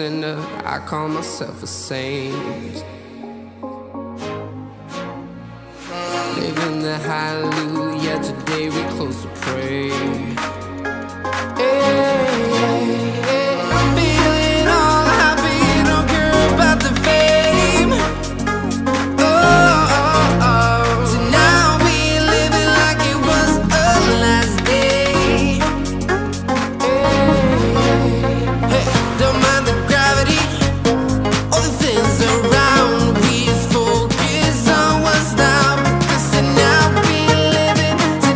sinner, I call myself a saint. Living the hallelujah, today we close to pray. I'm feeling all happy, don't care about the fame. So now we living like it was our last day. Don't mind the gravity, all the things around. We just focus on what's now. Tonight we living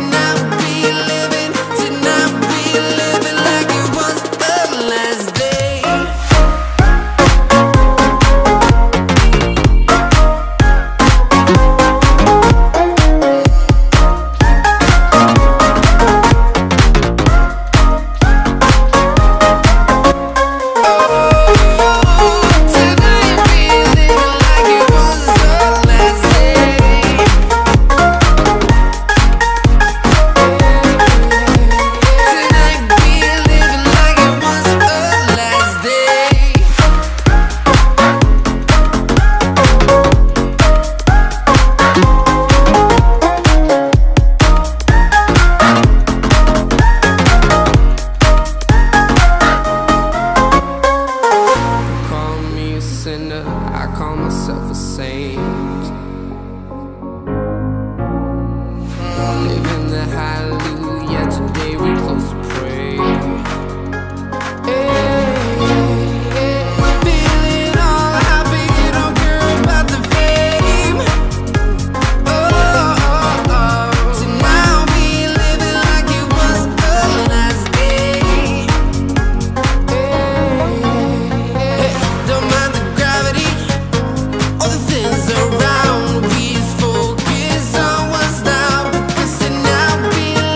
like it was our last day. I call myself a saint. Living the hallelujah, today we close to pray. Feeling all happy, don't care about the fame. So now we living like it was our last day. Don't mind the gravity, all the things around. We just focus on what's now. So now we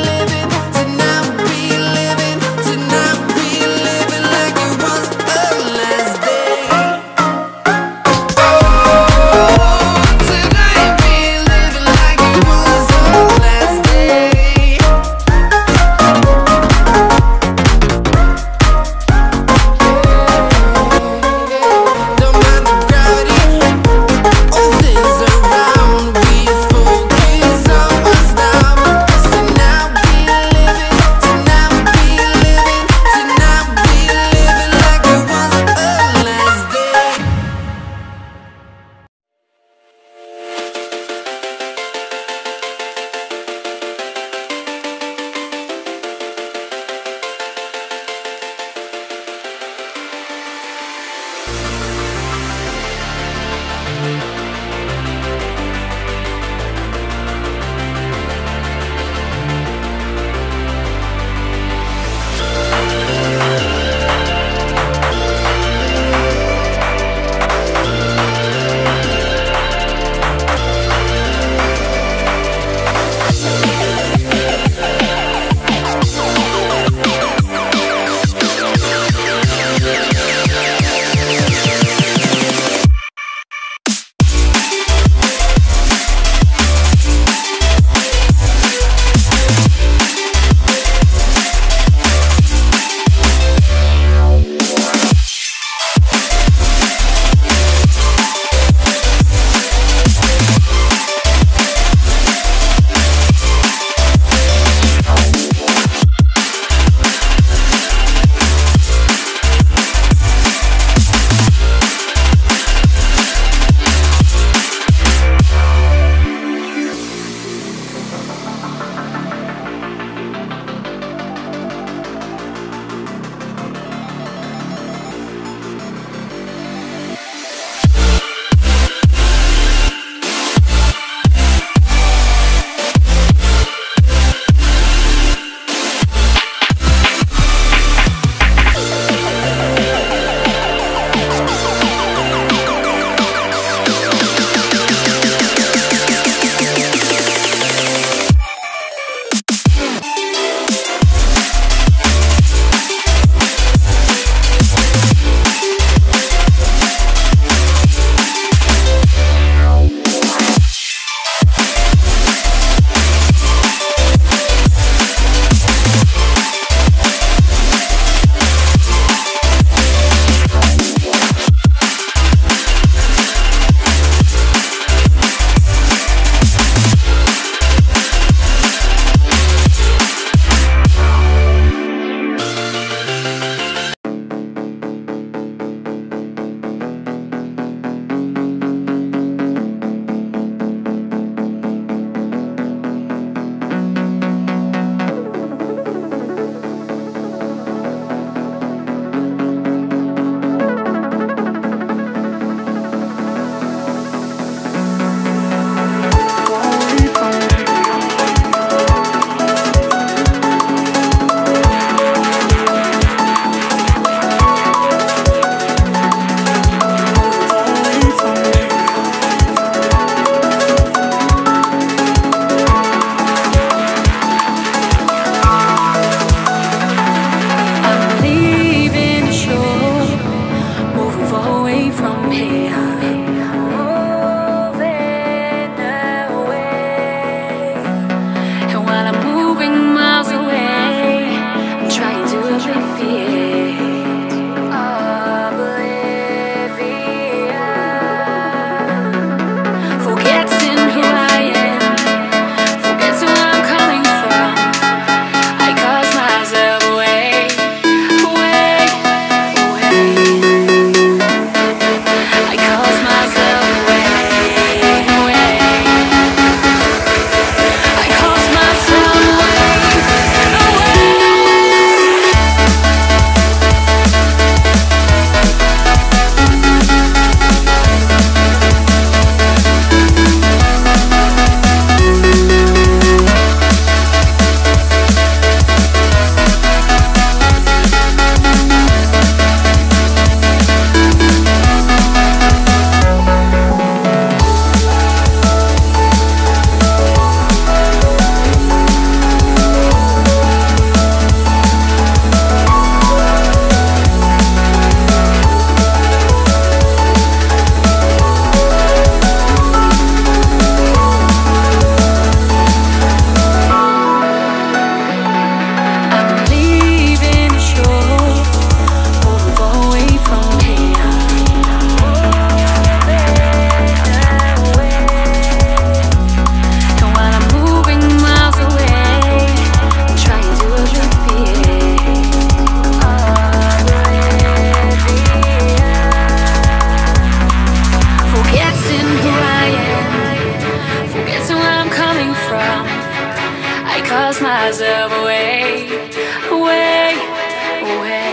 myself away, away, away.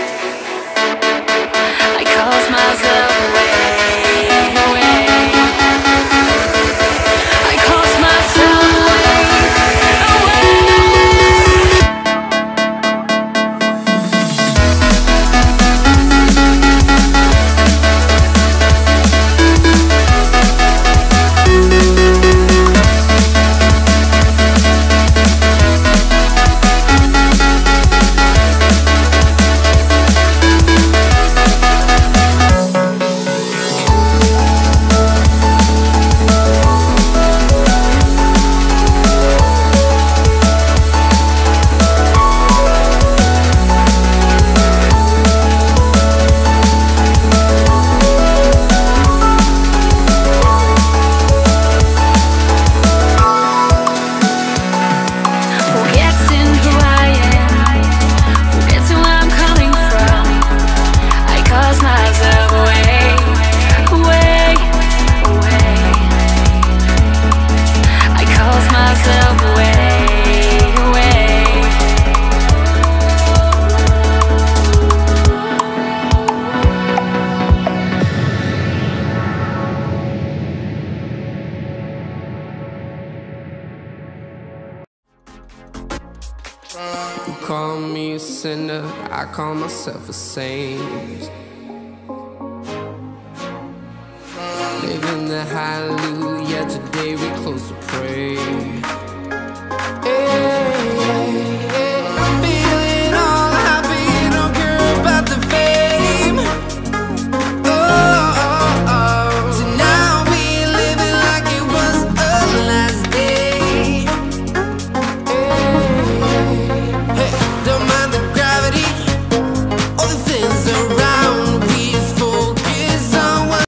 I caused myself away, away. I caused myself away, away. You call me a sinner, I call myself a saint. Living the hallelujah, today we close to pray.